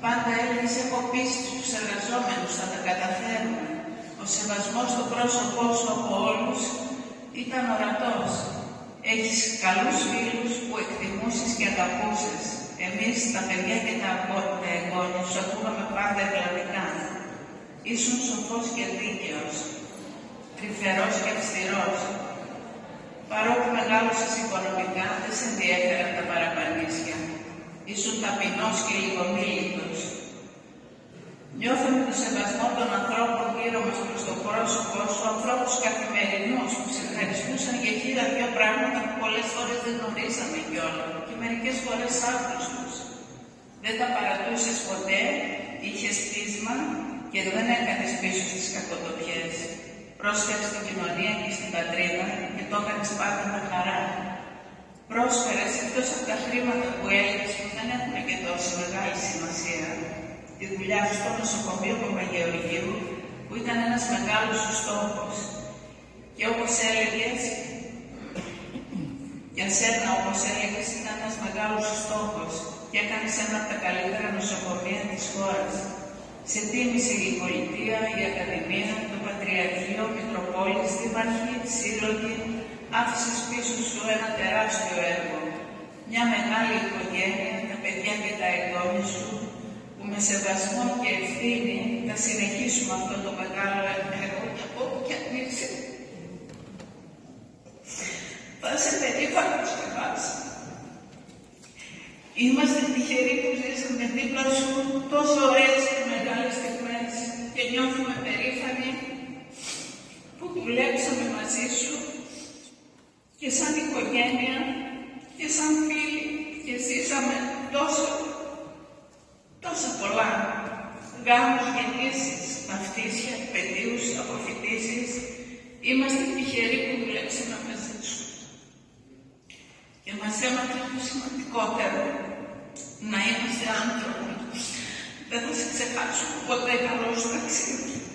Πάντα έλεγες έχω πείσει στους εργαζόμενους θα τα καταφέρουμε. Ο σεβασμός στο πρόσωπό σου από όλους ήταν ορατός. Έχεις καλούς φίλους που εκτιμούσες και αγαπούσες. Εμείς τα παιδιά και τα εγγόνια σου ακούγαμε πάντα ευλαβικά. Ήσουν σοφός και δίκαιος, τρυφερός και αυστηρός. Παρότι μεγάλωσες οικονομικά, δεν σε ενδιέφεραν τα παραπανίσια. Ήσουν ταπεινός και λιγομίλητος. Νιώθω με το σεβασμό των ανθρώπων γύρω μας προς το πρόσωπό σου, ανθρώπους καθημερινούς που σε ευχαριστούσαν για 1002 πράγματα που πολλές φορές δεν γνωρίζαμε κιόλας και μερικές φορές άγνωστους. Δεν τα παρατούσες ποτέ, είχες πείσμα και δεν έκανες πίσω στις κακοτοπιές. Πρόσφερες στην κοινωνία και στην πατρίδα και το έκανες πάντα με χαρά. Πρόσφερες εκτός από τα χρήματα που έλεγες που δεν έχουν και τόσο μεγάλη σημασία. Τη δουλειά σου στο νοσοκομείο Παπαγεωργίου, που ήταν ένας μεγάλος σου στόχος. Και όπως έλεγες, για σένα όπως έλεγες ήταν ένας μεγάλος σου στόχος και έκανες ένα από τα καλύτερα νοσοκομεία της χώρας. Σε τίμησε η πολιτεία, η Ακαδημία, το Πατριαρχείο, Μητροπόλης, Δήμαρχοι, Σύλλογοι, άφησες πίσω σου ένα τεράστιο έργο. Μια μεγάλη οικογένεια, τα παιδιά και τα εγγόνια σου, που με σεβασμό και ευθύνη θα συνεχίσουμε αυτό το μεγάλο έργο και από όπου κι αν είσαι. Θα είσαι περήφανος για μας. Είμαστε τυχεροί που ζήσαμε δίπλα σου τόσο ωραίες και μεγάλες στιγμές και νιώθουμε περήφανοι που δουλέψαμε μαζί σου και σαν οικογένεια και σαν φίλοι και ζήσαμε τόσα πολλά. Γάμους, γεννήσεις, ταυτίσια, παιδίους, αποφοιτήσεις. Είμαστε τυχεροί που δουλέψαμε μαζί σου. Και μας έμαθε το σημαντικότερο, να είμαστε άνθρωποι. Δεν θα σε ξεχάσουμε ποτέ, καλό σου ταξίδι.